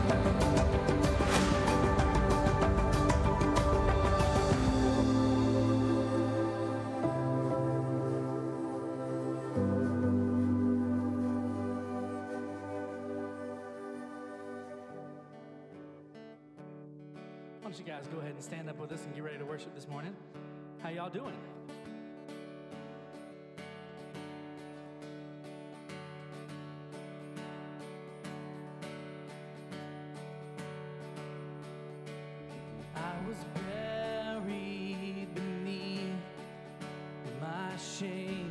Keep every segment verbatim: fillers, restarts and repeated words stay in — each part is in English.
Why don't you guys go ahead and stand up with us and get ready to worship this morning? How y'all doing? I was buried beneath my shame.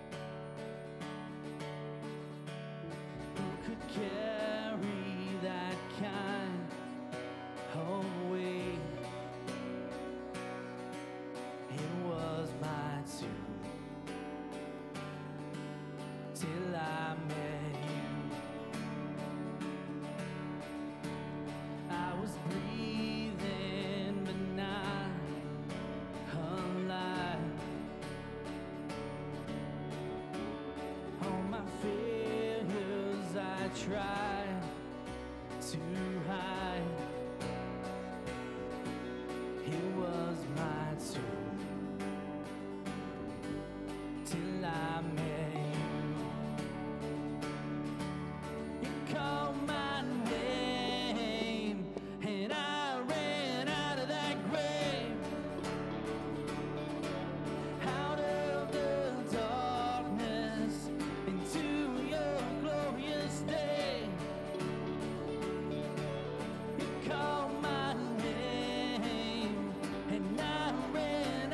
Who could carry that kind of weight? It was my tomb till I met you. I was breathing but not alive. All my failures I tried to hide. It was my tomb till I met you. You called my name and I ran out of that grave, out of the darkness into your glorious day. You called my name and I ran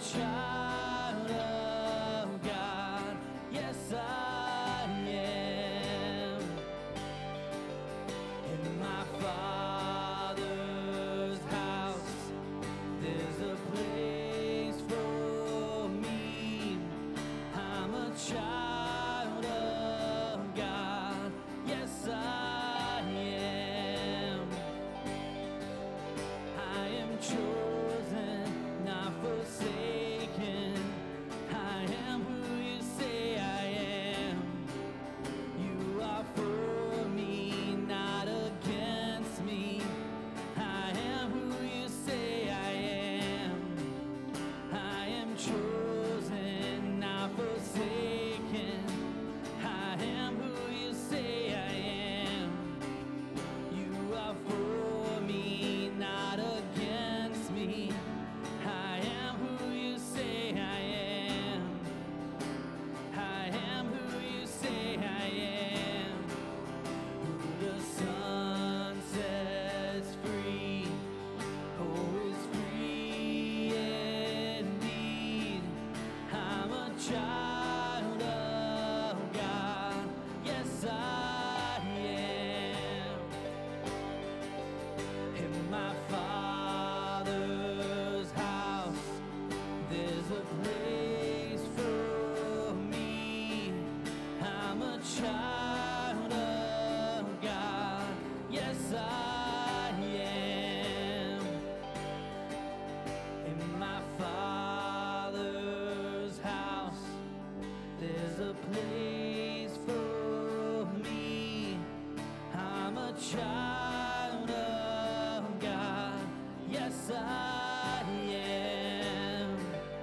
child of God. Yes, I am. In my Father's house, there's a place for me. I'm a child of God. Yes, I am. I am chosen, not forsaken. I am who you say I am. You are for me, not against me. I am who you say I am. I am chosen, not forsaken. I am who you say I am. You are for me, not against me. I am who you say I am. I am who you say I am. Who the Son sets free, oh, is free indeed. I'm a child of God. Yes, I am. In my Father's house, there's a place for me. I'm a child of God. Yes, I am. In my Father's house, there's a place for me. I'm a child of God. Yes, I am.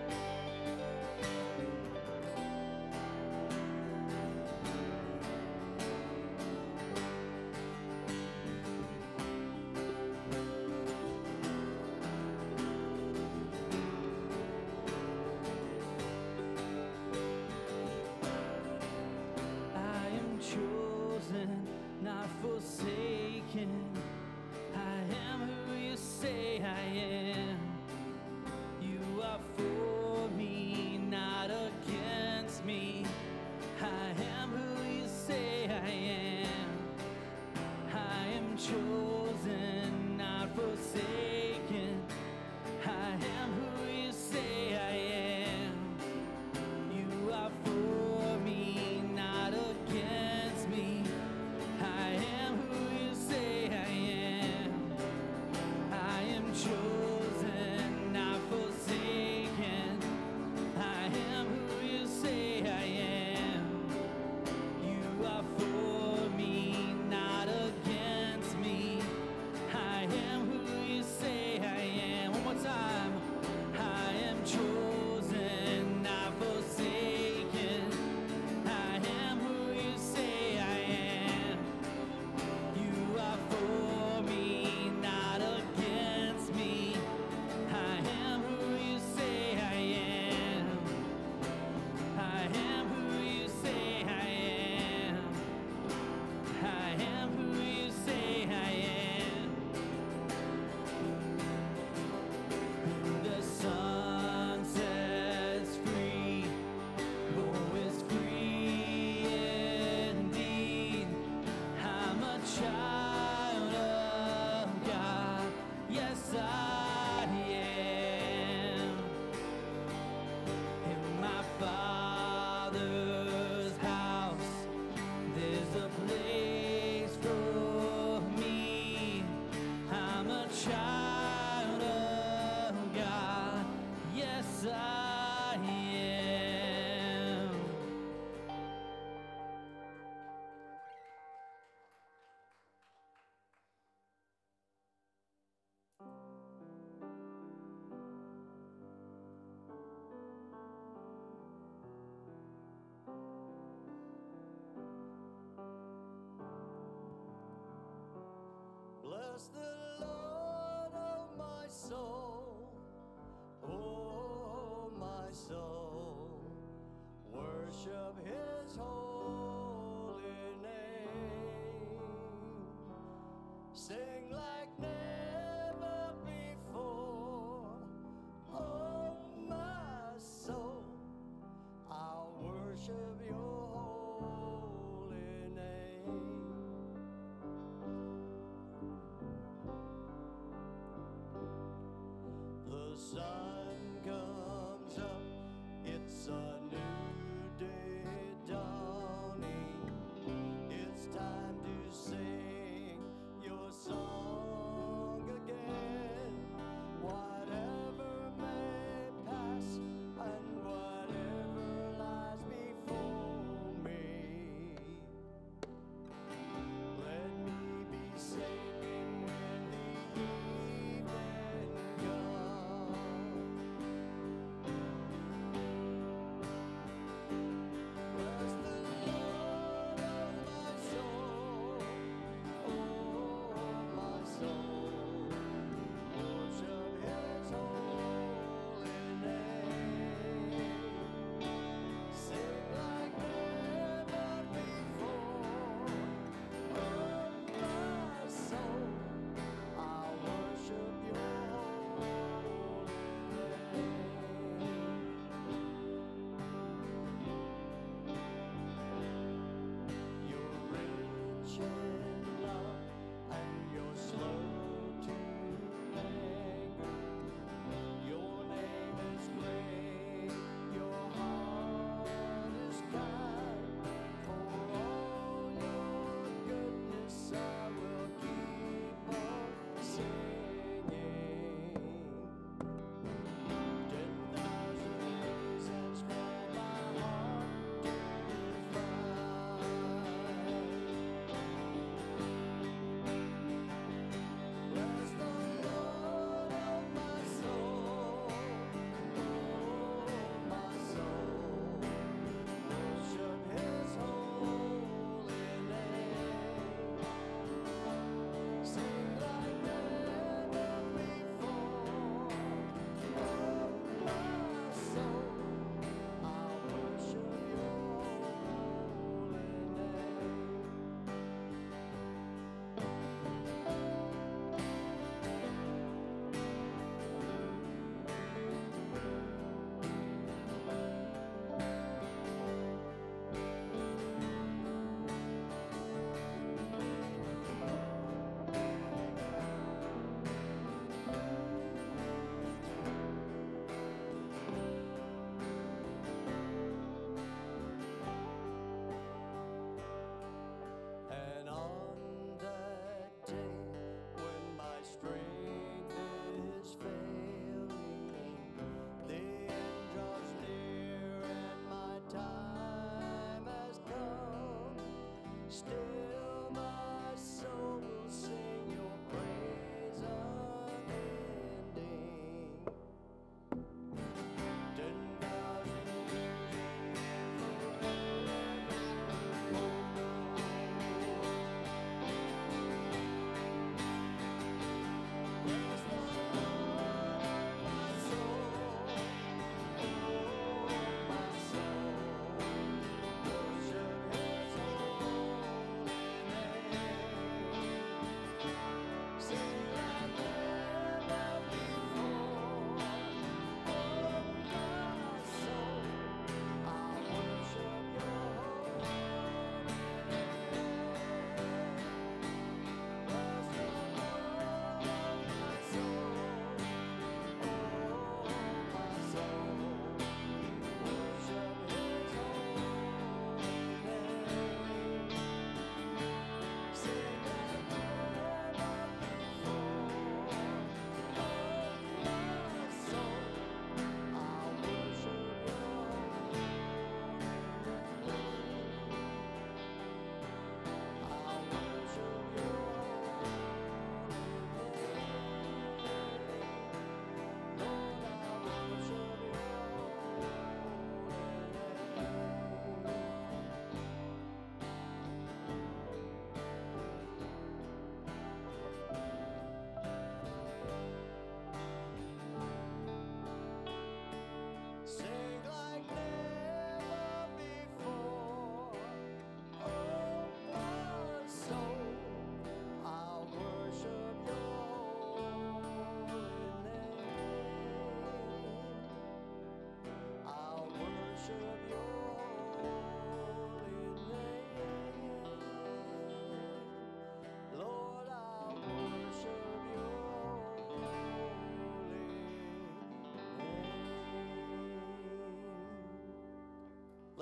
I am chosen, not forsaken. I am who you say I am. You are for me, not against me. I am who you say I am. I am chosen, not forsaken. I am who you say I am. You are for me, not against me. I am who you say I am. I am chosen, not forsaken. I am who you say I am. You are for me, not against me. I am who you say I am. One more time. I am chosen, not forsaken. I am who you say I am. You are for me, not against me. I am who you say I am. I am who you say I am. I am who you say I am. Who the Son sets free, oh, is free indeed. I'm a child of God. Yes, I am. In my Father's house, there's a place for me. I'm a child of God. Yes, I am. Bless the Lord, oh my soul, oh my soul, worship his holy name. Sing like never before, oh my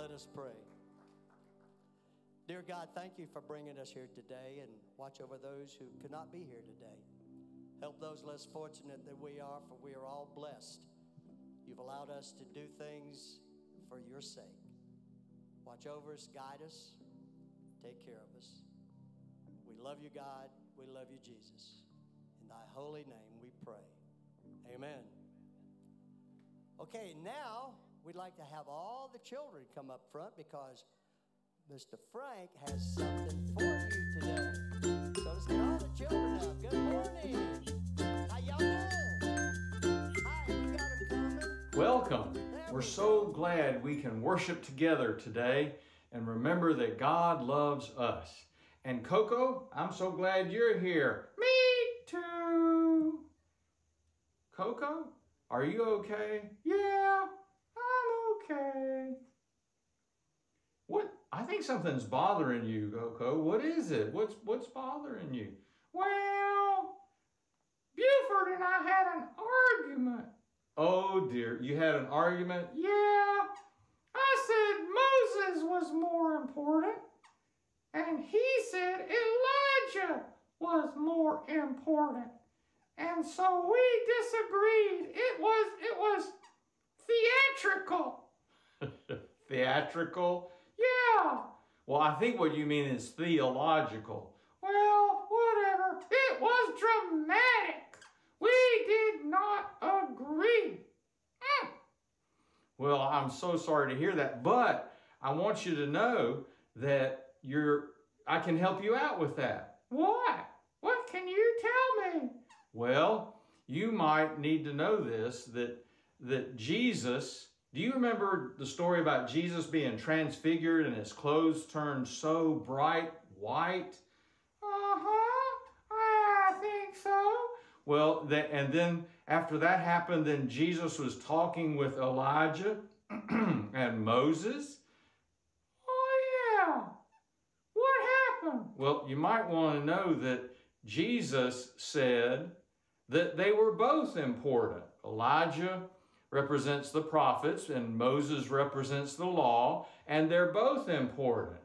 Let us pray. Dear God, thank you for bringing us here today, and watch over those who could not be here today. Help those less fortunate than we are, for we are all blessed. You've allowed us to do things for your sake. Watch over us, guide us, take care of us. We love you, God. We love you, Jesus. In thy holy name we pray. Amen. Okay, now we'd like to have all the children come up front because Mister Frank has something for you today. So let's get all the children up. Good morning. How y'all doing? Hi, we got them coming. Welcome. There We're we so go. glad we can worship together today and remember that God loves us. And Coco, I'm so glad you're here. Me too. Coco, are you okay? Yeah, I'm okay. What? I think something's bothering you, Coco. What is it? What's what's bothering you? Well, Buford and I had an argument. Oh dear, you had an argument? Yeah. I said Moses was more important, and he said Elijah was more important. And so we disagreed. It was it was theatrical. Theatrical? Yeah. Well, I think what you mean is theological. Well, whatever. It was dramatic. We did not agree. Mm. Well, I'm so sorry to hear that, but I want you to know that you're I can help you out with that. What? What can you tell me? Well, you might need to know this, that that Jesus, do you remember the story about Jesus being transfigured and his clothes turned so bright white? Uh-huh, I think so. Well, that, and then after that happened, then Jesus was talking with Elijah and Moses. Oh, yeah. What happened? Well, you might want to know that Jesus said that they were both important. Elijah represents the prophets and Moses represents the law, and they're both important.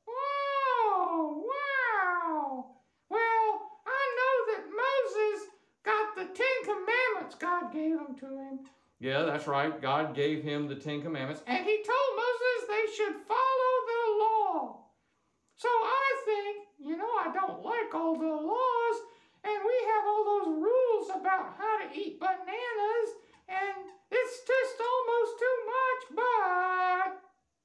Whoa, wow. Well, I know that Moses got the Ten Commandments. God gave them to him. Yeah, that's right. God gave him the Ten Commandments, and he told Moses they should follow the law. So I think, you know, I don't like all the laws, and we have all those rules about how to eat bananas, and it's just almost too much, but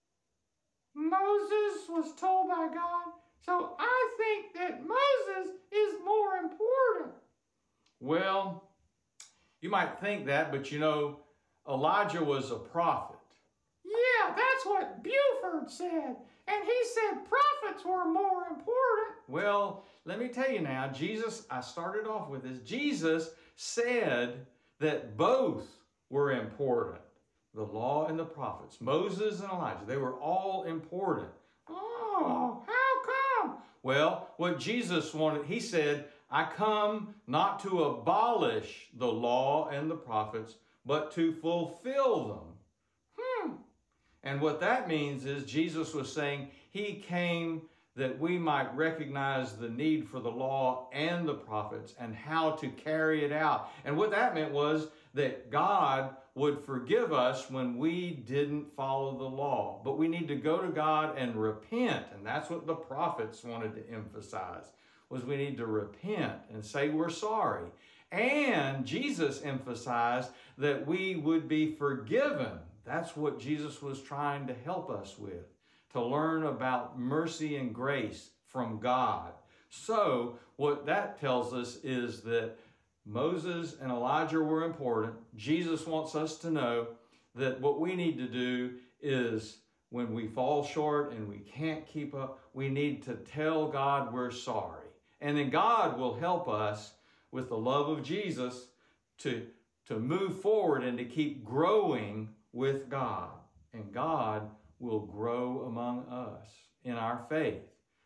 Moses was told by God, so I think that Moses is more important. Well, you might think that, but you know, Elijah was a prophet. Yeah, that's what Buford said. And he said prophets were more important. Well, let me tell you now, Jesus, I started off with this. Jesus said that both were important. The law and the prophets, Moses and Elijah, they were all important. Oh, how come? Well, what Jesus wanted, he said, I come not to abolish the law and the prophets, but to fulfill them. Hmm. And what that means is Jesus was saying he came that we might recognize the need for the law and the prophets and how to carry it out. And what that meant was that God would forgive us when we didn't follow the law. But we need to go to God and repent. And that's what the prophets wanted to emphasize, was we need to repent and say we're sorry. And Jesus emphasized that we would be forgiven. That's what Jesus was trying to help us with, to learn about mercy and grace from God. So what that tells us is that Moses and Elijah were important. Jesus wants us to know that what we need to do is when we fall short and we can't keep up, we need to tell God we're sorry. And then God will help us with the love of Jesus to, to move forward and to keep growing with God. And God will grow among us in our faith.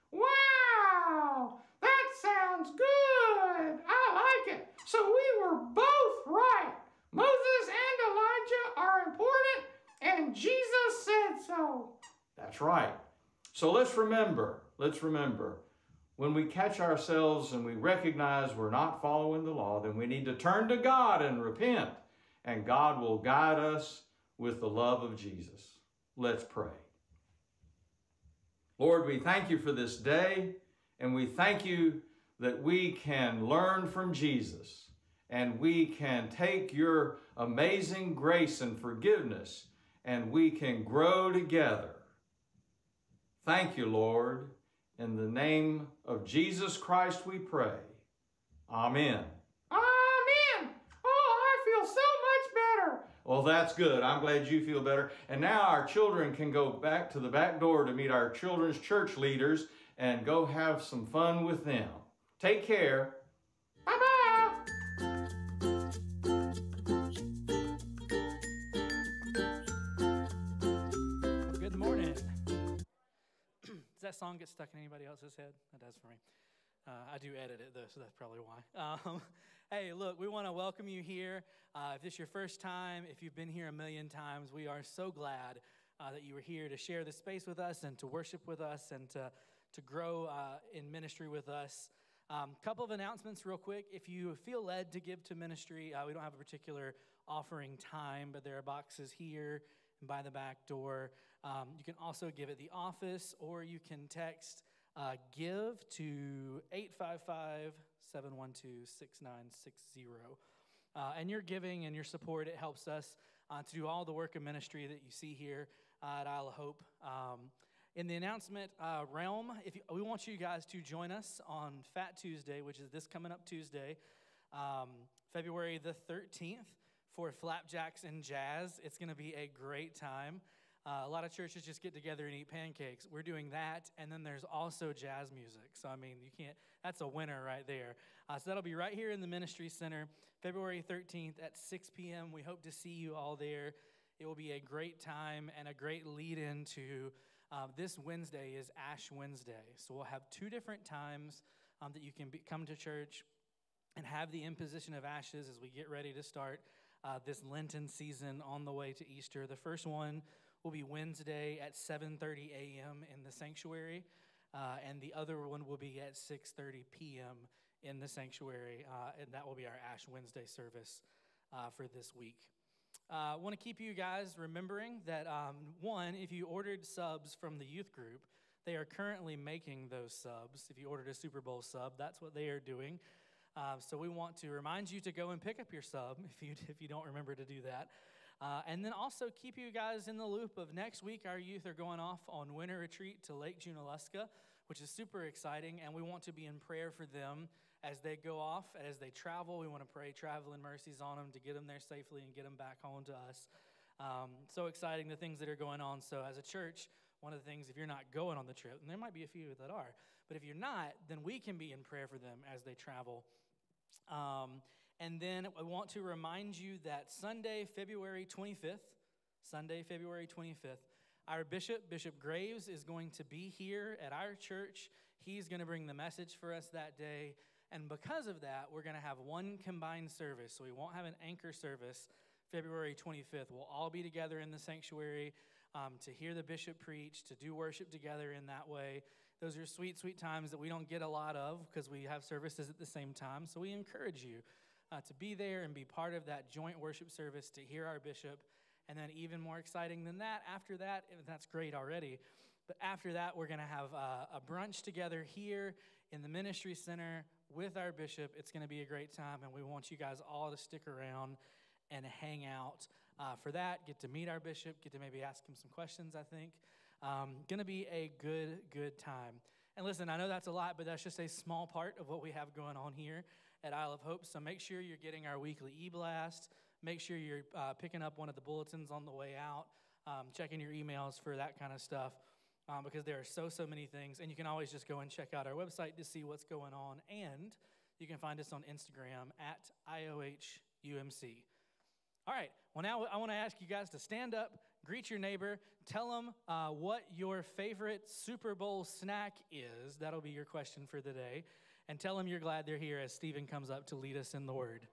Wow! That sounds good! I like it. So we were both right. Moses and Elijah are important, and Jesus said so. That's right. So let's remember, let's remember, when we catch ourselves and we recognize we're not following the law, then we need to turn to God and repent, and God will guide us with the love of Jesus. Let's pray. Lord, we thank you for this day, and we thank you that we can learn from Jesus, and we can take your amazing grace and forgiveness, and we can grow together. Thank you, Lord. In the name of Jesus Christ we pray. Amen. Amen. Oh, I feel so much better. Well, that's good. I'm glad you feel better. And now our children can go back to the back door to meet our children's church leaders and go have some fun with them. Take care. Bye-bye. Good morning. Does that song get stuck in anybody else's head? It does for me. Uh, I do edit it, though, so that's probably why. Um, hey, look, we want to welcome you here. Uh, if this is your first time, if you've been here a million times, we are so glad uh, that you were here to share this space with us and to worship with us and to, to grow uh, in ministry with us. A um, couple of announcements real quick. If you feel led to give to ministry, uh, we don't have a particular offering time, but there are boxes here and by the back door. Um, you can also give at the office, or you can text uh, give to eight five five, seven one two, six nine six zero. Uh, and your giving and your support, it helps us uh, to do all the work of ministry that you see here uh, at Isle of Hope. Um, in the announcement uh, realm, if you, we want you guys to join us on Fat Tuesday, which is this coming up Tuesday, um, February the thirteenth, for Flapjacks and Jazz. It's going to be a great time. Uh, a lot of churches just get together and eat pancakes. We're doing that, and then there's also jazz music. So, I mean, you can't, that's a winner right there. Uh, so that'll be right here in the Ministry Center, February thirteenth at six p.m. We hope to see you all there. It will be a great time and a great lead-in to uh, this Wednesday is Ash Wednesday. So we'll have two different times um, that you can be, come to church and have the imposition of ashes as we get ready to start uh, this Lenten season on the way to Easter. The first one will be Wednesday at seven thirty a.m. in the sanctuary, uh, and the other one will be at six thirty p.m. in the sanctuary, uh, and that will be our Ash Wednesday service uh, for this week. I uh, want to keep you guys remembering that, um, one, if you ordered subs from the youth group, they are currently making those subs. If you ordered a Super Bowl sub, that's what they are doing. Uh, so we want to remind you to go and pick up your sub if you, if you don't remember to do that. Uh, and then also keep you guys in the loop of next week. Our youth are going off on winter retreat to Lake Junaluska, which is super exciting, and we want to be in prayer for them as they go off, as they travel. We want to pray traveling mercies on them to get them there safely and get them back home to us. Um, so exciting, the things that are going on. So as a church, one of the things, if you're not going on the trip, and there might be a few that are, but if you're not, then we can be in prayer for them as they travel. Um, And then I want to remind you that Sunday, February twenty-fifth, Sunday, February twenty-fifth, our bishop, Bishop Graves, is going to be here at our church. He's going to bring the message for us that day. And because of that, we're going to have one combined service. So we won't have an anchor service February twenty-fifth. We'll all be together in the sanctuary um, to hear the bishop preach, to do worship together in that way. Those are sweet, sweet times that we don't get a lot of because we have services at the same time. So we encourage you Uh, to be there and be part of that joint worship service, to hear our bishop. And then even more exciting than that, after that, that's great already, but after that, we're going to have uh, a brunch together here in the Ministry Center with our bishop. It's going to be a great time, and we want you guys all to stick around and hang out uh, for that, get to meet our bishop, get to maybe ask him some questions, I think. Um, going to be a good, good time. And listen, I know that's a lot, but that's just a small part of what we have going on here at Isle of Hope. So make sure you're getting our weekly e-blast. Make sure you're uh, picking up one of the bulletins on the way out, um, checking your emails for that kind of stuff, um, because there are so, so many things. And you can always just go and check out our website to see what's going on. And you can find us on Instagram at I O H U M C. All right, well, now I want to ask you guys to stand up, greet your neighbor, tell them uh, what your favorite Super Bowl snack is. That'll be your question for the day. And tell them you're glad they're here as Stephen comes up to lead us in the word.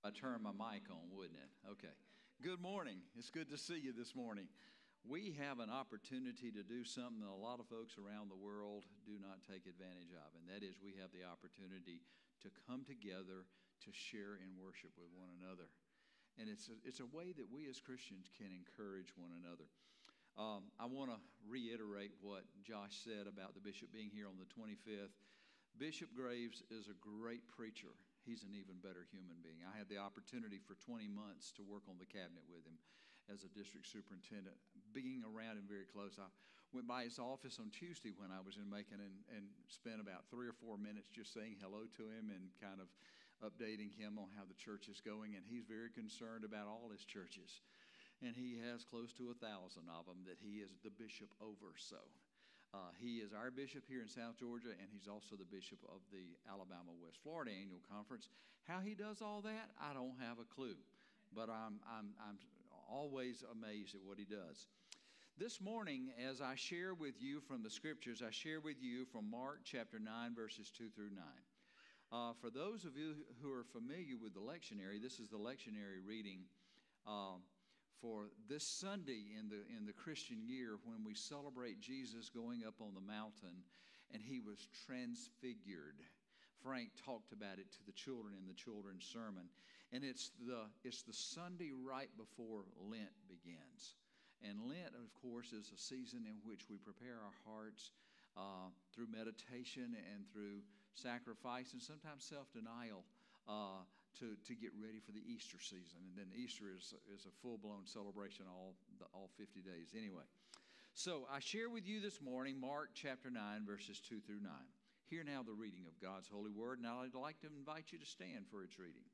I turn my mic on, wouldn't it? Okay. Good morning. It's good to see you this morning. We have an opportunity to do something that a lot of folks around the world do not take advantage of, and that is we have the opportunity to come together to share in worship with one another. And it's a, it's a way that we as Christians can encourage one another. Um, I want to reiterate what Josh said about the bishop being here on the twenty-fifth. Bishop Graves is a great preacher. He's an even better human being. I had the opportunity for twenty months to work on the cabinet with him as a district superintendent, being around him very close. I went by his office on Tuesday when I was in Macon and, and spent about three or four minutes just saying hello to him and kind of updating him on how the church is going. And he's very concerned about all his churches. And he has close to a thousand of them that he is the bishop over. So uh, he is our bishop here in South Georgia, and he's also the bishop of the Alabama West Florida Annual Conference. How he does all that, I don't have a clue. But I'm, I'm, I'm always amazed at what he does. This morning, as I share with you from the scriptures, I share with you from Mark chapter nine, verses two through nine. Uh, for those of you who are familiar with the lectionary, this is the lectionary reading uh, for this Sunday in the in the Christian year when we celebrate Jesus going up on the mountain and he was transfigured. Frank talked about it to the children in the children's sermon. And it's the it's the Sunday right before Lent begins. And Lent, of course, is a season in which we prepare our hearts uh, through meditation and through sacrifice and sometimes self-denial uh, to, to get ready for the Easter season. And then Easter is, is a full-blown celebration all, the, all fifty days anyway. So I share with you this morning Mark chapter nine, verses two through nine. Hear now the reading of God's holy word, and I'd like to invite you to stand for its reading.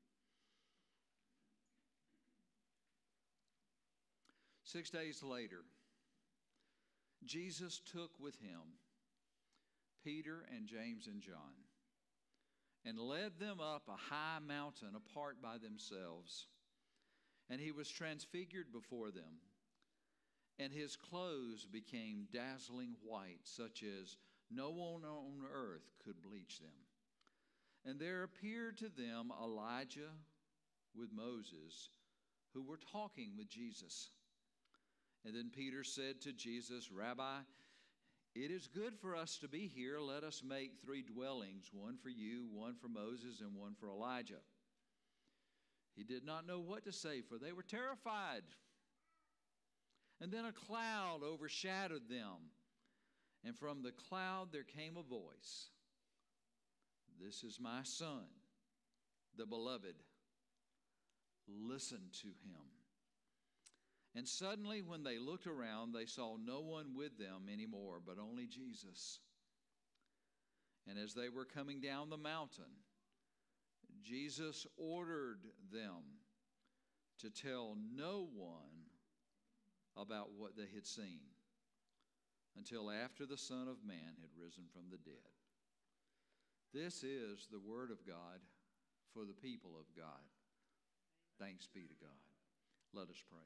Six days later, Jesus took with him Peter and James and John and led them up a high mountain apart by themselves. And he was transfigured before them, and his clothes became dazzling white, such as no one on earth could bleach them. And there appeared to them Elijah with Moses, who were talking with Jesus. And then Peter said to Jesus, Rabbi, it is good for us to be here. Let us make three dwellings, one for you, one for Moses, and one for Elijah. He did not know what to say, for they were terrified. And then a cloud overshadowed them, and from the cloud there came a voice. This is my Son, the beloved. Listen to him. And suddenly, when they looked around, they saw no one with them anymore, but only Jesus. And as they were coming down the mountain, Jesus ordered them to tell no one about what they had seen until after the Son of Man had risen from the dead. This is the word of God for the people of God. Thanks be to God. Let us pray.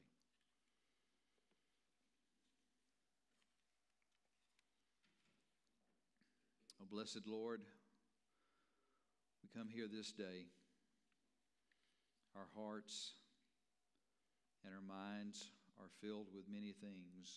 Oh, blessed Lord, we come here this day. Our hearts and our minds are filled with many things,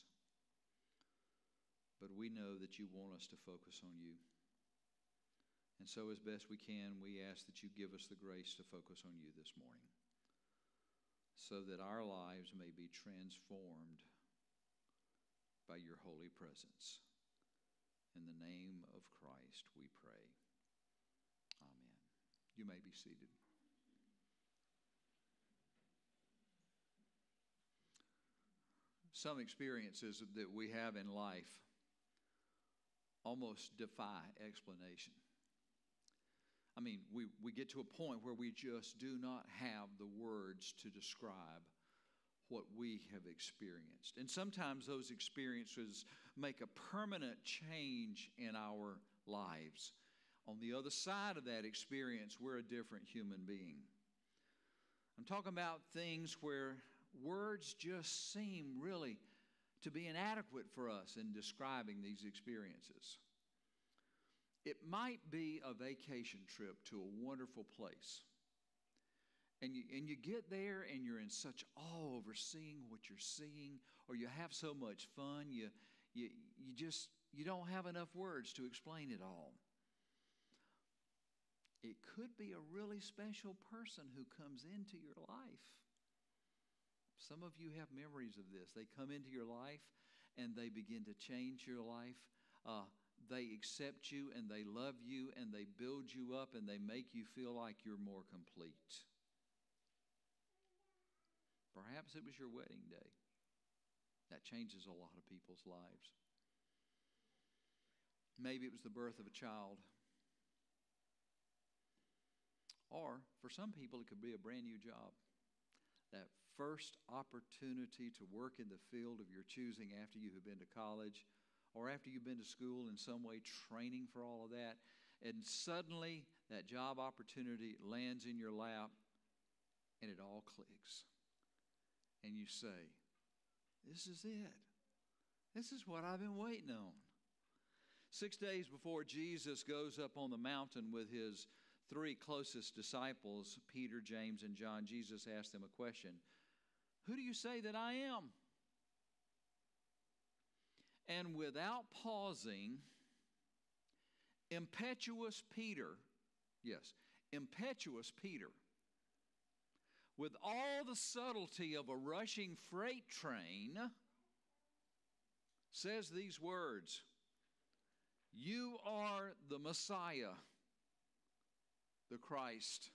but we know that you want us to focus on you. And so as best we can, we ask that you give us the grace to focus on you this morning, so that our lives may be transformed by your holy presence. In the name of Christ we pray. Amen. You may be seated. Some experiences that we have in life almost defy explanation. I mean, we, we get to a point where we just do not have the words to describe what we have experienced. And sometimes those experiences make a permanent change in our lives. On the other side of that experience, we're a different human being. I'm talking about things where words just seem really to be inadequate for us in describing these experiences. It might be a vacation trip to a wonderful place. And you, and you get there and you're in such awe over seeing what you're seeing, or you have so much fun, you, you, you just, you don't have enough words to explain it all. It could be a really special person who comes into your life. Some of you have memories of this. They come into your life and they begin to change your life. Uh, they accept you and they love you and they build you up and they make you feel like you're more complete. Perhaps it was your wedding day. That changes a lot of people's lives. Maybe it was the birth of a child. Or for some people, it could be a brand new job. That first opportunity to work in the field of your choosing after you have been to college or after you've been to school in some way, training for all of that. And suddenly that job opportunity lands in your lap and it all clicks. And you say, this is it. This is what I've been waiting on. Six days before Jesus goes up on the mountain with his three closest disciples, Peter, James, and John, Jesus asked them a question. Who do you say that I am? And without pausing, impetuous Peter, yes, impetuous Peter, with all the subtlety of a rushing freight train, says these words, you are the Messiah, the Christ.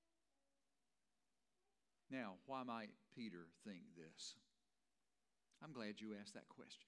Now, why might Peter think this? I'm glad you asked that question.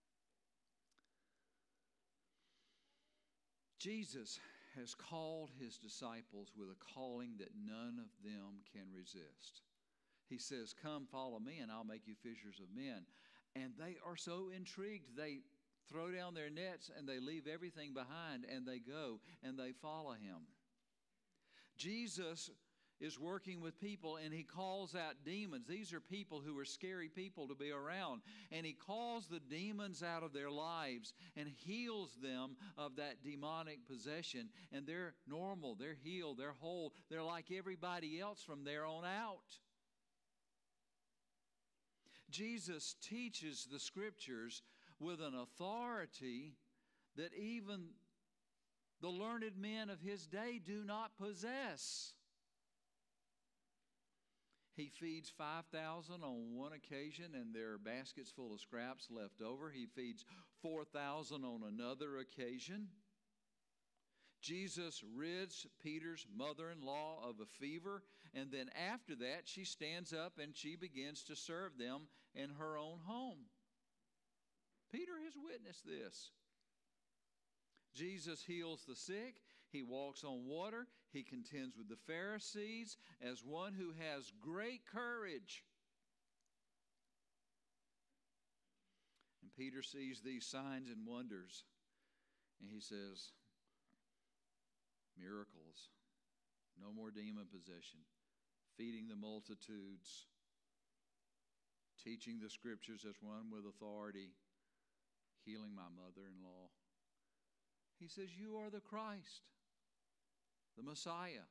Jesus has called his disciples with a calling that none of them can resist. He says, come follow me and I'll make you fishers of men. And they are so intrigued, they throw down their nets and they leave everything behind and they go and they follow him. Jesus is working with people and he calls out demons. These are people who are scary people to be around. And he calls the demons out of their lives and heals them of that demonic possession. And they're normal, they're healed, they're whole. They're like everybody else from there on out. Jesus teaches the scriptures with an authority that even the learned men of his day do not possess. He feeds five thousand on one occasion and there are baskets full of scraps left over. He feeds four thousand on another occasion. Jesus rids Peter's mother-in-law of a fever, and then after that she stands up and she begins to serve them in her own home. Peter has witnessed this. Jesus heals the sick. He walks on water. He contends with the Pharisees as one who has great courage. And Peter sees these signs and wonders, and he says, miracles, no more demon possession, feeding the multitudes, teaching the scriptures as one with authority, healing my mother-in-law. He says, you are the Christ, the Messiah.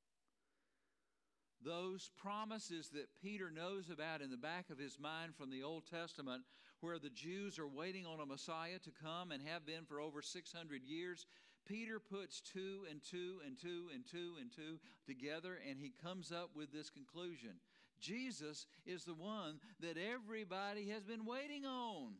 Those promises that Peter knows about in the back of his mind from the Old Testament, where the Jews are waiting on a Messiah to come and have been for over six hundred years, Peter puts two and two and two and two and two together, and he comes up with this conclusion. Jesus is the one that everybody has been waiting on.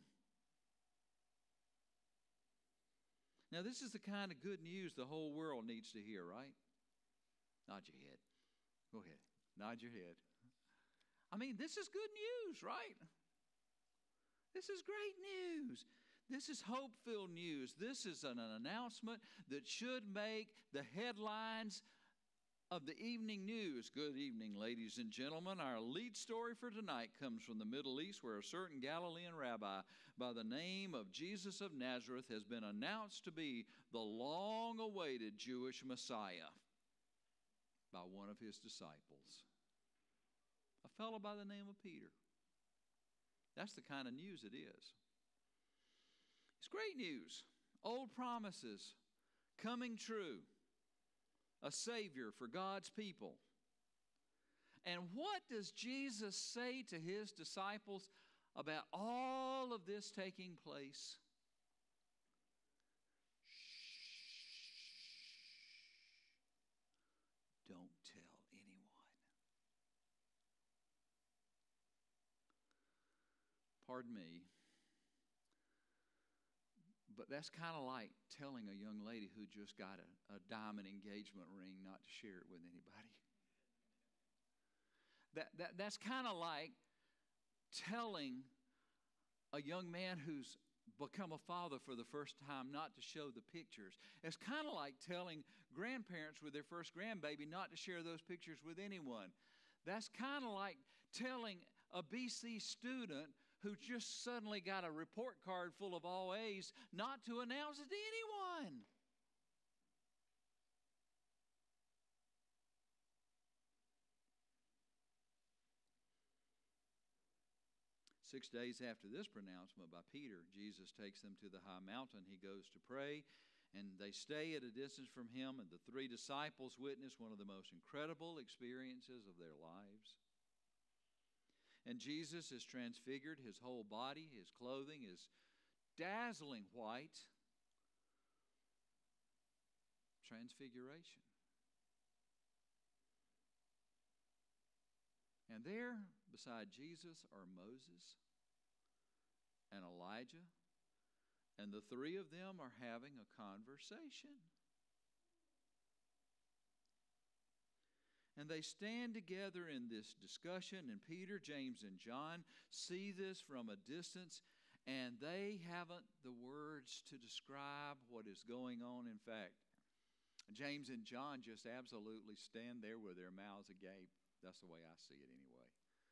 Now, this is the kind of good news the whole world needs to hear, right? Nod your head. Go ahead. Nod your head. I mean, this is good news, right? This is great news. This is hope-filled news. This is an announcement that should make the headlines of the evening news. Good evening, ladies and gentlemen. Our lead story for tonight comes from the Middle East, where a certain Galilean rabbi by the name of Jesus of Nazareth has been announced to be the long-awaited Jewish Messiah by one of his disciples, a fellow by the name of Peter. That's the kind of news it is. It's great news. Old promises coming true. A Savior for God's people. And what does Jesus say to his disciples about all of this taking place? Don't tell anyone. Pardon me, but that's kind of like telling a young lady who just got a, a diamond engagement ring not to share it with anybody. That, that, that's kind of like telling a young man who's become a father for the first time not to show the pictures. It's kind of like telling grandparents with their first grandbaby not to share those pictures with anyone. That's kind of like telling a B C student who just suddenly got a report card full of all A's not to announce it to anyone. Six days after this pronouncement by Peter, Jesus takes them to the high mountain. He goes to pray, and they stay at a distance from him, and the three disciples witness one of the most incredible experiences of their lives. And Jesus is transfigured. His whole body, his clothing is dazzling white. Transfiguration. And there, beside Jesus, are Moses and Elijah, and the three of them are having a conversation. And they stand together in this discussion, and Peter, James, and John see this from a distance, and they haven't the words to describe what is going on. In fact, James and John just absolutely stand there with their mouths agape. That's the way I see it anyway.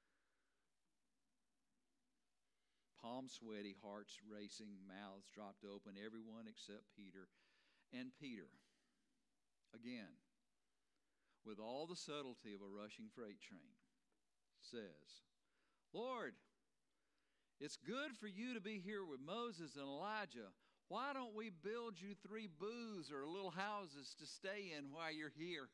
Palms sweaty, hearts racing, mouths dropped open, everyone except Peter. And Peter, again, with all the subtlety of a rushing freight train, says, "Lord, it's good for you to be here with Moses and Elijah. Why don't we build you three booths or little houses to stay in while you're here?"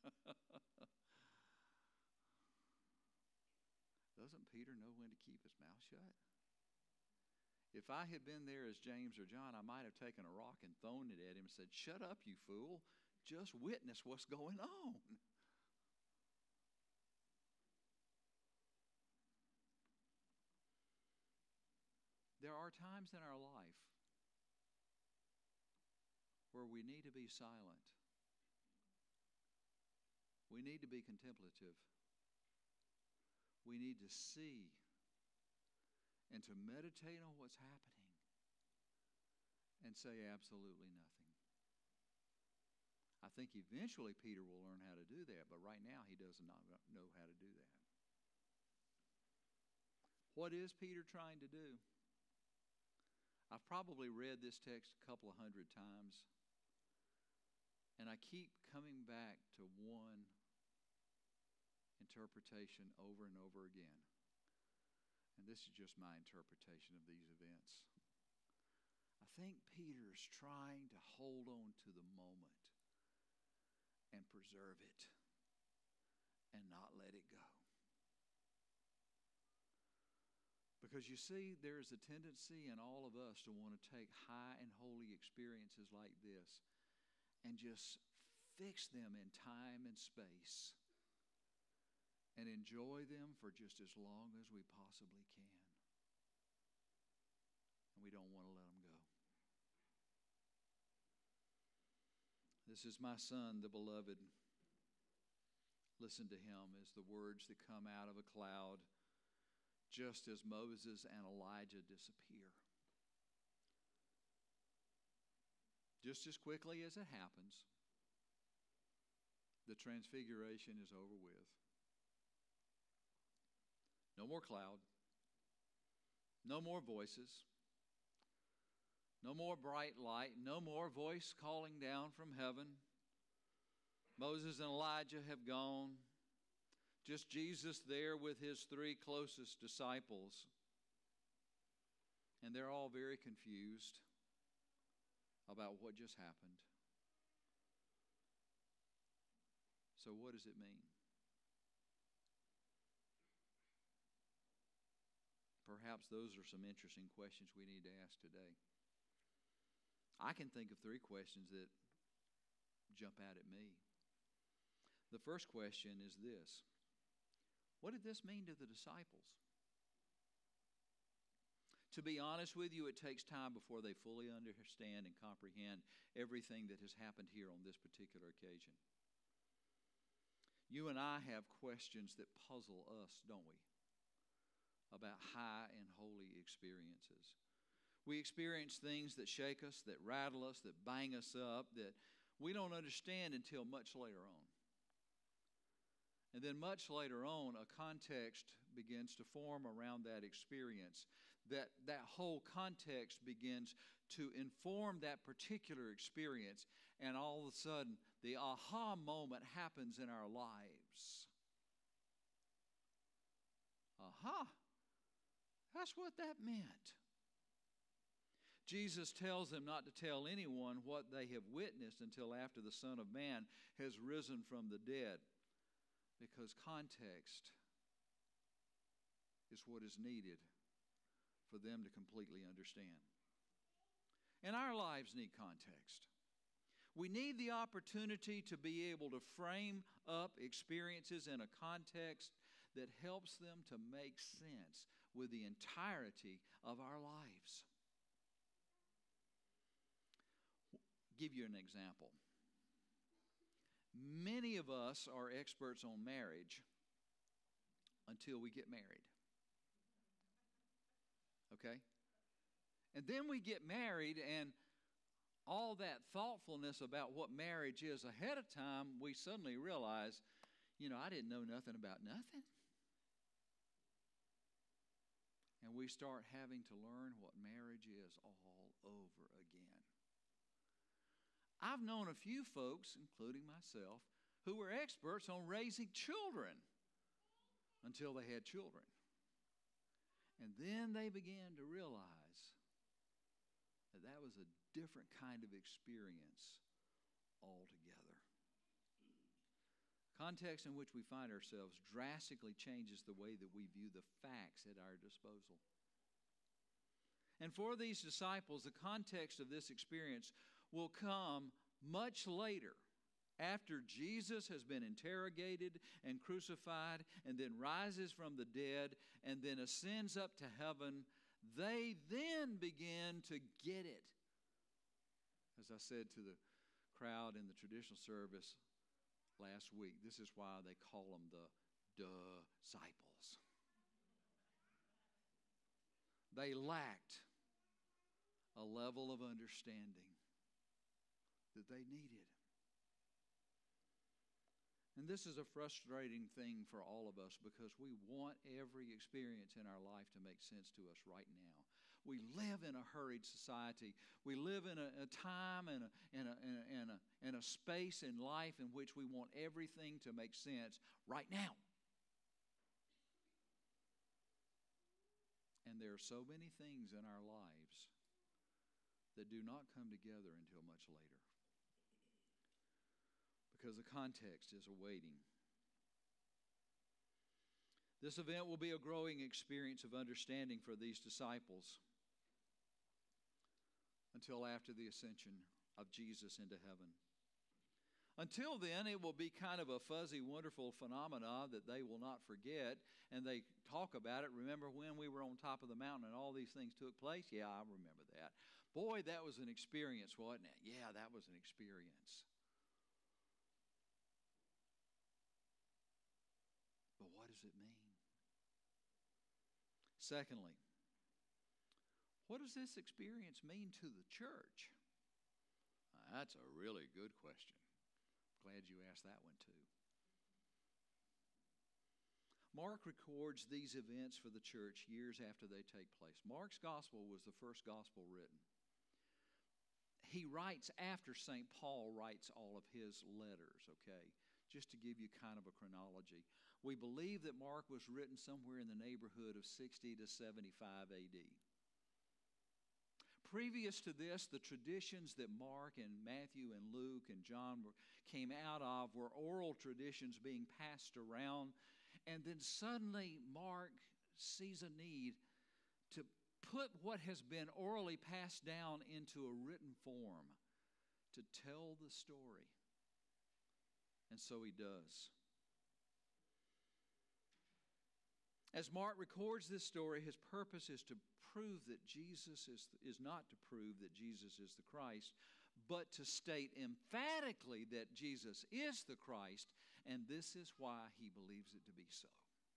Doesn't Peter know when to keep his mouth shut? If I had been there as James or John, I might have taken a rock and thrown it at him and said, "Shut up, you fool. Just witness what's going on." There are times in our life where we need to be silent. We need to be contemplative. We need to see and to meditate on what's happening and say absolutely nothing. I think eventually Peter will learn how to do that, but right now he does not know how to do that. What is Peter trying to do? I've probably read this text a couple of hundred times, and I keep coming back to one interpretation over and over again. And this is just my interpretation of these events. I think Peter's trying to hold on to the moment and preserve it and not let it go. Because you see, there is a tendency in all of us to want to take high and holy experiences like this and just fix them in time and space and enjoy them for just as long as we possibly can. And we don't want to let them go. This is my son, the beloved. Listen to him as the words that come out of a cloud just as Moses and Elijah disappear. Just as quickly as it happens, the transfiguration is over with. No more cloud. No more voices. No more bright light. No more voice calling down from heaven. Moses and Elijah have gone. Just Jesus there with his three closest disciples. And they're all very confused about what just happened. So what does it mean? perhaps those are some interesting questions we need to ask today. I can think of three questions that jump out at me. The first question is this: what did this mean to the disciples? To be honest with you, it takes time before they fully understand and comprehend everything that has happened here on this particular occasion. You and I have questions that puzzle us, don't we? About high and holy experiences. We experience things that shake us, that rattle us, that bang us up, that we don't understand until much later on. And then much later on, a context begins to form around that experience. That, that whole context begins to inform that particular experience. And all of a sudden, the aha moment happens in our lives. Aha! That's what that meant. Jesus tells them not to tell anyone what they have witnessed until after the Son of Man has risen from the dead. Because context is what is needed for them to completely understand. And our lives need context. We need the opportunity to be able to frame up experiences in a context that helps them to make sense with the entirety of our lives. Give you an example. Many of us are experts on marriage until we get married. Okay? And then we get married, and all that thoughtfulness about what marriage is ahead of time, we suddenly realize, you know, I didn't know nothing about nothing. And we start having to learn what marriage is all over again. I've known a few folks, including myself, who were experts on raising children until they had children. And then they began to realize that that was a different kind of experience altogether. Context in which we find ourselves drastically changes the way that we view the facts at our disposal. And for these disciples, the context of this experience will come much later, after Jesus has been interrogated and crucified and then rises from the dead and then ascends up to heaven. They then begin to get it. As I said to the crowd in the traditional service last week, this is why they call them the disciples. They lacked a level of understanding that they needed. And this is a frustrating thing for all of us because we want every experience in our life to make sense to us right now. We live in a hurried society. We live in a, a time and a, and, a, and, a, and, a, and a space in life in which we want everything to make sense right now. And there are so many things in our lives that do not come together until much later. Because the context is awaiting. This event will be a growing experience of understanding for these disciples until after the ascension of Jesus into heaven. Until then, it will be kind of a fuzzy, wonderful phenomena that they will not forget, and they talk about it. Remember when we were on top of the mountain and all these things took place? Yeah, I remember that. Boy, that was an experience, wasn't it? Yeah, that was an experience. But what does it mean? Secondly, what does this experience mean to the church? Uh, that's a really good question. Glad you asked that one too. Mark records these events for the church years after they take place. Mark's gospel was the first gospel written. He writes after Saint Paul writes all of his letters, okay? Just to give you kind of a chronology. We believe that Mark was written somewhere in the neighborhood of sixty to seventy-five A D. Previous to this, the traditions that Mark and Matthew and Luke and John were, came out of were oral traditions being passed around. And then suddenly Mark sees a need to put what has been orally passed down into a written form to tell the story. And so he does. As Mark records this story, his purpose is to prove that Jesus is, is not to prove that Jesus is the Christ, but to state emphatically that Jesus is the Christ, and this is why he believes it to be so.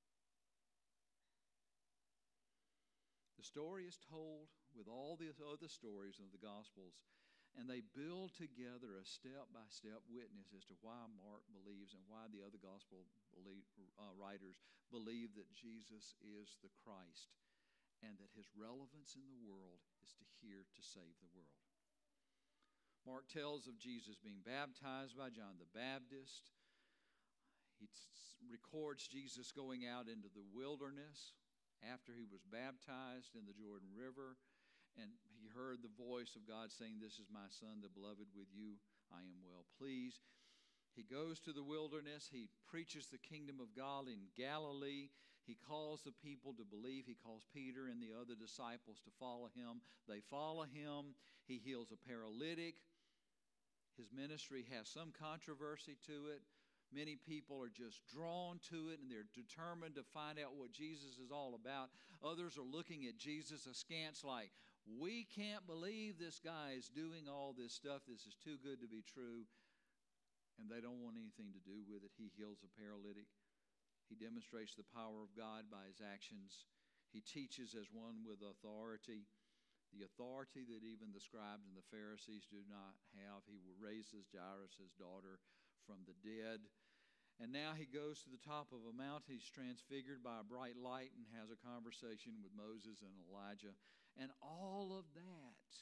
The story is told with all the other stories of the Gospels, and they build together a step-by-step witness as to why Mark believes and why the other Gospel believe, uh, writers believe that Jesus is the Christ and that his relevance in the world is to here to save the world. Mark tells of Jesus being baptized by John the Baptist. He t- records Jesus going out into the wilderness after he was baptized in the Jordan River. And he heard the voice of God saying, "This is my son, the beloved, with you I am well pleased." He goes to the wilderness. He preaches the kingdom of God in Galilee. He calls the people to believe. He calls Peter and the other disciples to follow him. They follow him. He heals a paralytic. His ministry has some controversy to it. Many people are just drawn to it, and they're determined to find out what Jesus is all about. Others are looking at Jesus askance like, "We can't believe this guy is doing all this stuff. This is too good to be true." And they don't want anything to do with it. He heals a paralytic. He demonstrates the power of God by his actions. He teaches as one with authority, the authority that even the scribes and the Pharisees do not have. He raises Jairus' daughter from the dead. And now he goes to the top of a mountain. He's transfigured by a bright light and has a conversation with Moses and Elijah. And all of that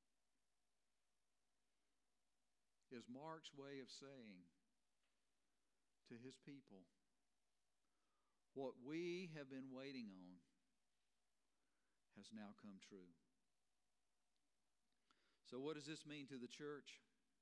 is Mark's way of saying to his people, what we have been waiting on has now come true. So what does this mean to the church?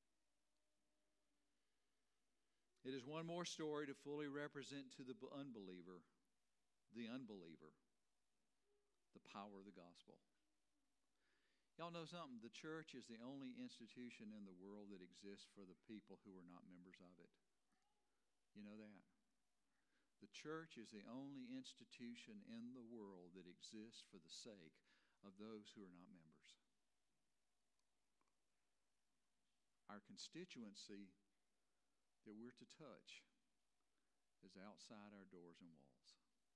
It is one more story to fully represent to the unbeliever, the unbeliever, the power of the gospel. Y'all know something? The church is the only institution in the world that exists for the people who are not members of it. You know that? The church is the only institution in the world that exists for the sake of those who are not members. Our constituency that we're to touch is outside our doors and walls.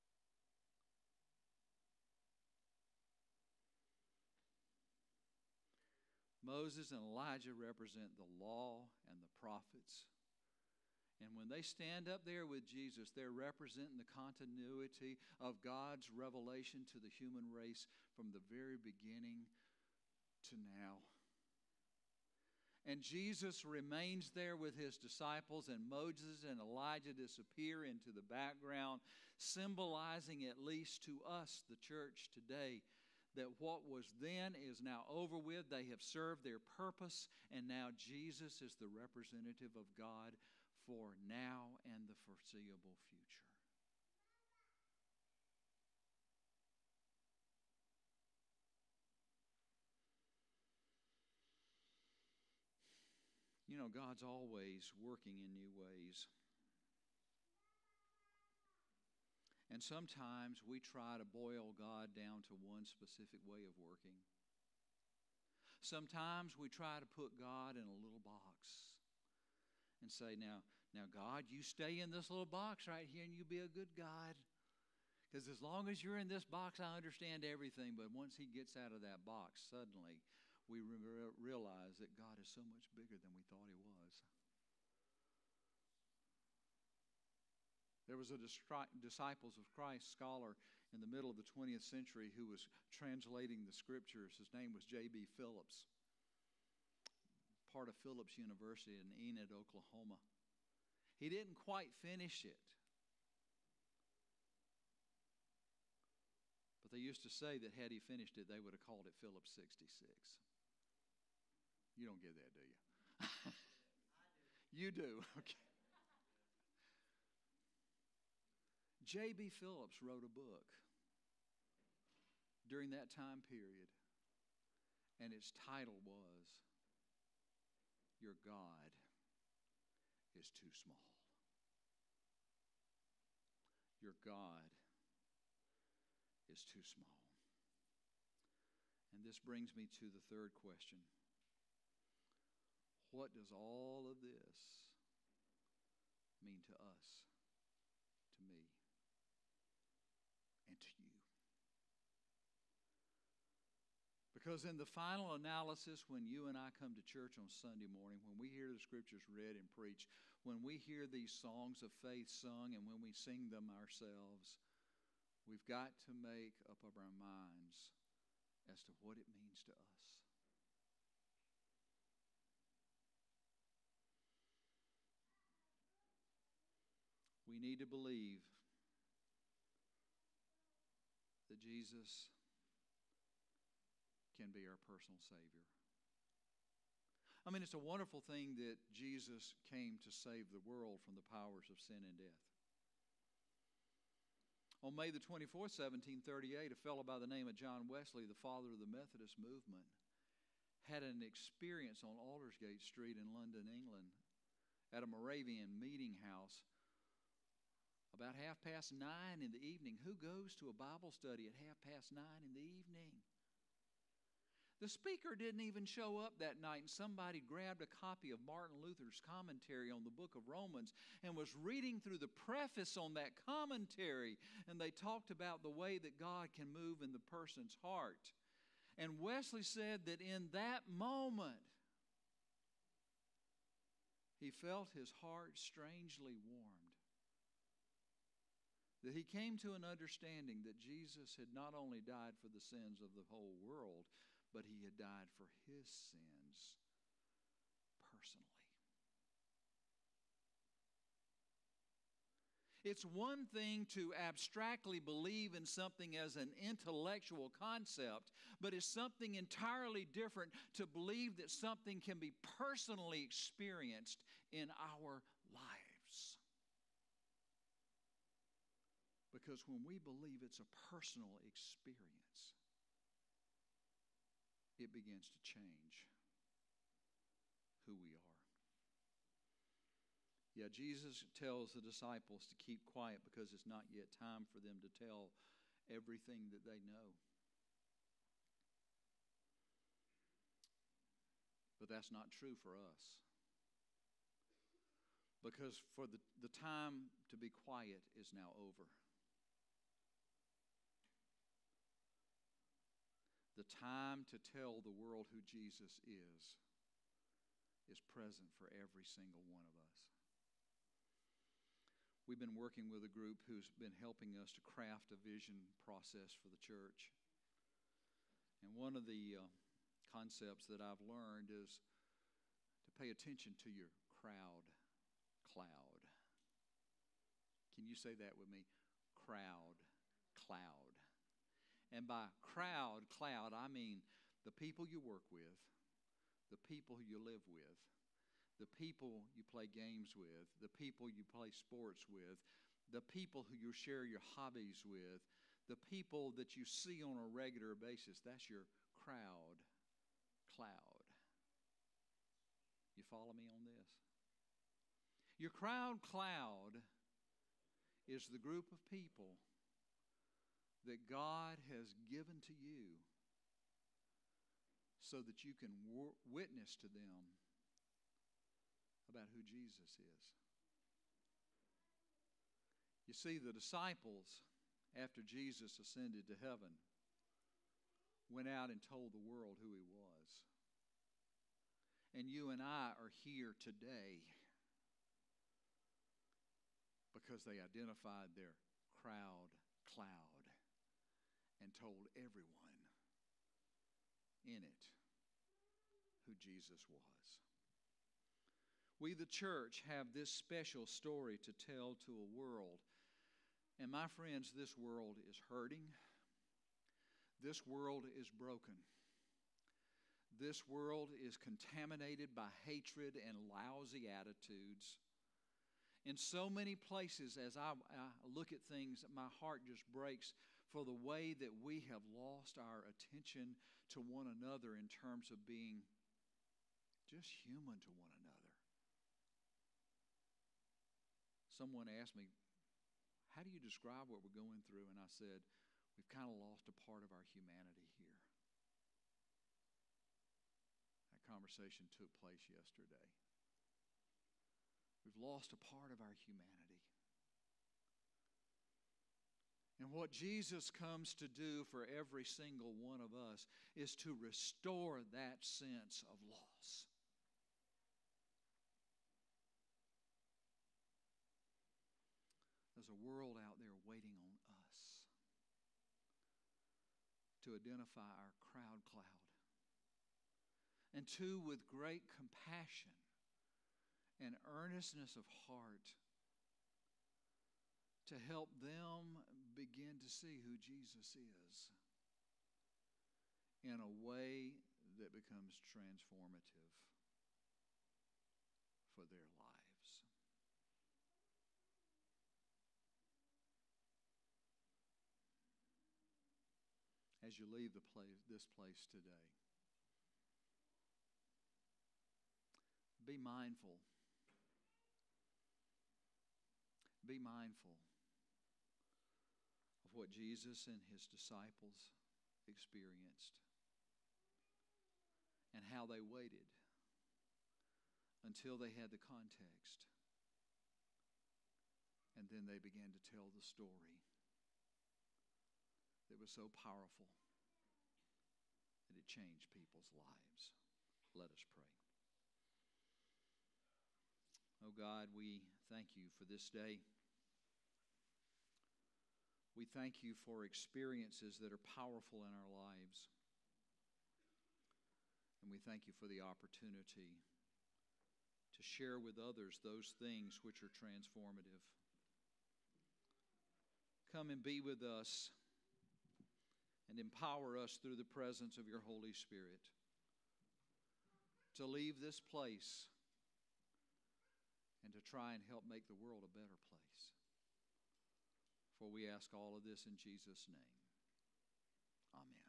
Moses and Elijah represent the law and the prophets. And when they stand up there with Jesus, they're representing the continuity of God's revelation to the human race from the very beginning to now. And Jesus remains there with his disciples, and Moses and Elijah disappear into the background, symbolizing at least to us, the church today, that what was then is now over with. They have served their purpose, and now Jesus is the representative of God for now and the foreseeable future. You know, God's always working in new ways. And sometimes we try to boil God down to one specific way of working. Sometimes we try to put God in a little box and say, now, now God, you stay in this little box right here and you be a good God. Because as long as you're in this box, I understand everything. But once he gets out of that box, suddenly we re- realize that God is so much bigger than we thought he was. There was a distri- Disciples of Christ scholar in the middle of the twentieth century who was translating the scriptures. His name was J B Phillips, part of Phillips University in Enid, Oklahoma. He didn't quite finish it. But they used to say that had he finished it, they would have called it Phillips sixty-six. You don't get that, do you? You do, okay. J B Phillips wrote a book during that time period, and its title was, Your God is Too Small. Your God is too small. And this brings me to the third question. What does all of this mean to us, to me, and to you? Because in the final analysis, when you and I come to church on Sunday morning, when we hear the scriptures read and preached, when we hear these songs of faith sung, and when we sing them ourselves, we've got to make up of our minds as to what it means to us. We need to believe that Jesus can be our personal Savior. I mean, it's a wonderful thing that Jesus came to save the world from the powers of sin and death. On May the twenty-fourth, seventeen thirty-eight, a fellow by the name of John Wesley, the father of the Methodist movement, had an experience on Aldersgate Street in London, England, at a Moravian meeting house about half past nine in the evening. Who goes to a Bible study at half past nine in the evening? The speaker didn't even show up that night, and somebody grabbed a copy of Martin Luther's commentary on the book of Romans and was reading through the preface on that commentary, and they talked about the way that God can move in the person's heart. And Wesley said that in that moment, he felt his heart strangely warmed. That he came to an understanding that Jesus had not only died for the sins of the whole world, but he had died for his sins personally. It's one thing to abstractly believe in something as an intellectual concept, but it's something entirely different to believe that something can be personally experienced in our lives. Because when we believe it's a personal experience, it begins to change who we are. Yeah, Jesus tells the disciples to keep quiet because it's not yet time for them to tell everything that they know. But that's not true for us. Because for the, the time to be quiet is now over. The time to tell the world who Jesus is is present for every single one of us. We've been working with a group who's been helping us to craft a vision process for the church. And one of the uh, concepts that I've learned is to pay attention to your crowd cloud. Can you say that with me? Crowd cloud. And by crowd, cloud, I mean the people you work with, the people you live with, the people you play games with, the people you play sports with, the people who you share your hobbies with, the people that you see on a regular basis. That's your crowd cloud. You follow me on this? Your crowd cloud is the group of people that God has given to you so that you can w- witness to them about who Jesus is. You see, the disciples, after Jesus ascended to heaven, went out and told the world who he was. And you and I are here today because they identified their crowd cloud and told everyone in it who Jesus was. We, the church, have this special story to tell to a world. And my friends, this world is hurting. This world is broken. This world is contaminated by hatred and lousy attitudes. In so many places, as I, I look at things, my heart just breaks for the way that we have lost our attention to one another in terms of being just human to one another. Someone asked me, how do you describe what we're going through? And I said, we've kind of lost a part of our humanity here. That conversation took place yesterday. We've lost a part of our humanity. And what Jesus comes to do for every single one of us is to restore that sense of loss. There's a world out there waiting on us to identify our crowd cloud. And two, with great compassion and earnestness of heart, to help them begin to see who Jesus is in a way that becomes transformative for their lives. As you leave the place, this place today, be mindful. Be mindful of what Jesus and his disciples experienced and how they waited until they had the context. And then they began to tell the story that was so powerful that it changed people's lives. Let us pray. Oh God, we thank you for this day. We thank you for experiences that are powerful in our lives. And we thank you for the opportunity to share with others those things which are transformative. Come and be with us and empower us through the presence of your Holy Spirit to leave this place and to try and help make the world a better place. For we ask all of this in Jesus' name. Amen.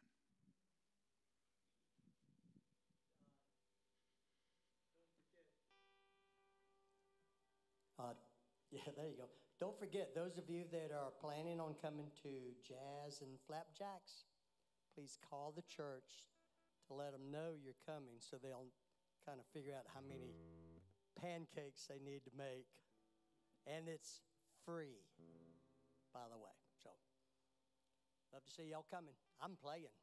Uh, yeah, there you go. Don't forget, those of you that are planning on coming to Jazz and Flapjacks, please call the church to let them know you're coming so they'll kind of figure out how many pancakes they need to make. And it's free, by the way. So, love to see y'all coming. I'm playing.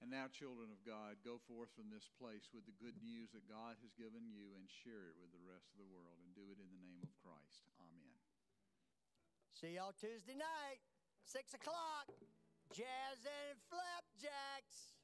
And now, children of God, go forth from this place with the good news that God has given you and share it with the rest of the world, and do it in the name of Christ. Amen. See y'all Tuesday night, six o'clock. Jazz and Flapjacks.